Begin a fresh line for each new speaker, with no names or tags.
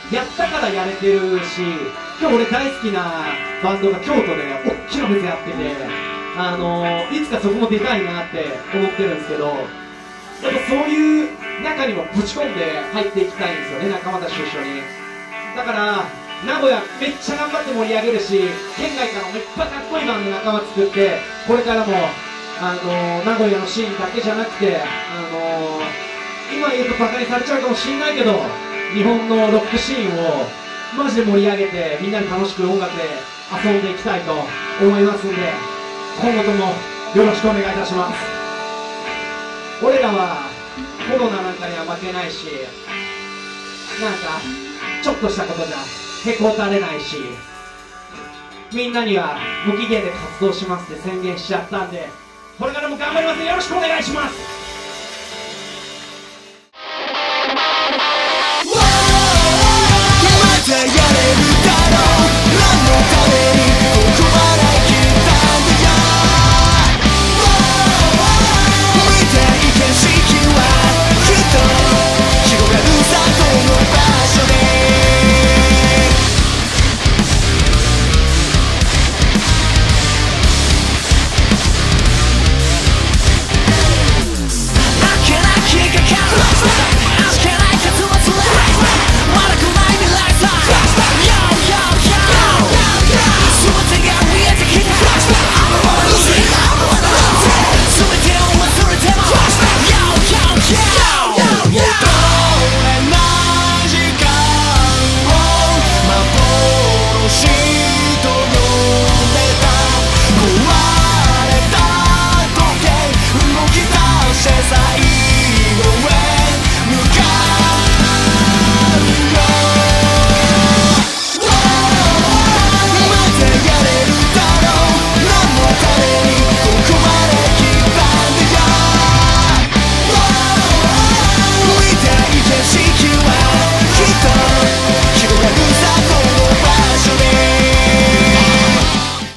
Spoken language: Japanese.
やったからやれてるし、今日俺大好きなバンドが京都で大きなフェスやってて、いつかそこも出たいなって思ってるんですけど、やっぱそういう中にもぶち込んで入っていきたいんですよね、仲間たちと一緒に。だから名古屋めっちゃ頑張って盛り上げるし、県外からもいっぱいかっこいいバンド仲間作って、これからも名古屋のシーンだけじゃなくて、今言うとバカにされちゃうかもしれないけど、日本のロックシーンをマジで盛り上げて、みんなで楽しく音楽で遊んでいきたいと思いますんで、今後ともよろしくお願いいたします。俺らはコロナなんかには負けないし、なんかちょっとしたことじゃへこたれないし、みんなには無期限で活動しますって宣言しちゃったんで、これからも頑張ります。よろしくお願いします。